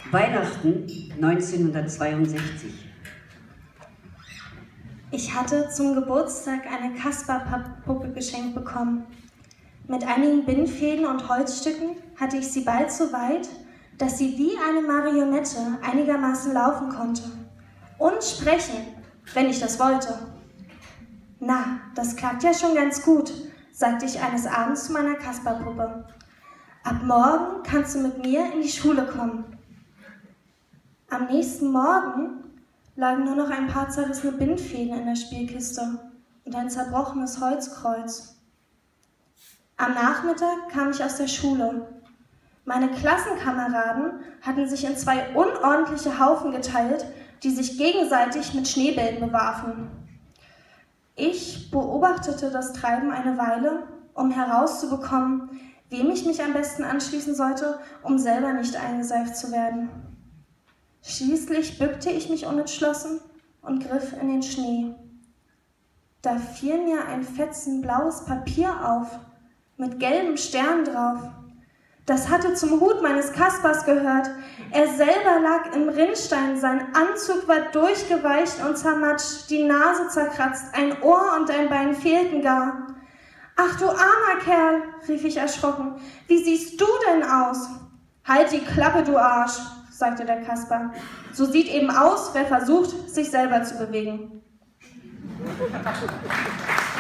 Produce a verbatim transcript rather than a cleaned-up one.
Weihnachten neunzehnhundertzweiundsechzig. Ich hatte zum Geburtstag eine Kasperpuppe geschenkt bekommen. Mit einigen Bindfäden und Holzstücken hatte ich sie bald so weit, dass sie wie eine Marionette einigermaßen laufen konnte und sprechen, wenn ich das wollte. Na, das klappt ja schon ganz gut, sagte ich eines Abends zu meiner Kasperpuppe. Ab morgen kannst du mit mir in die Schule kommen. Am nächsten Morgen lagen nur noch ein paar zerrissene Bindfäden in der Spielkiste und ein zerbrochenes Holzkreuz. Am Nachmittag kam ich aus der Schule. Meine Klassenkameraden hatten sich in zwei unordentliche Haufen geteilt, die sich gegenseitig mit Schneebällen bewarfen. Ich beobachtete das Treiben eine Weile, um herauszubekommen, wem ich mich am besten anschließen sollte, um selber nicht eingeseift zu werden. Schließlich bückte ich mich unentschlossen und griff in den Schnee. Da fiel mir ein Fetzen blaues Papier auf, mit gelben Sternen drauf. Das hatte zum Hut meines Kaspers gehört. Er selber lag im Rinnstein, sein Anzug war durchgeweicht und zermatscht, die Nase zerkratzt, ein Ohr und ein Bein fehlten gar. »Ach du armer Kerl«, rief ich erschrocken, »wie siehst du denn aus?« »Halt die Klappe, du Arsch«, sagte der Kasper. »So sieht eben aus, wer versucht, sich selber zu bewegen.«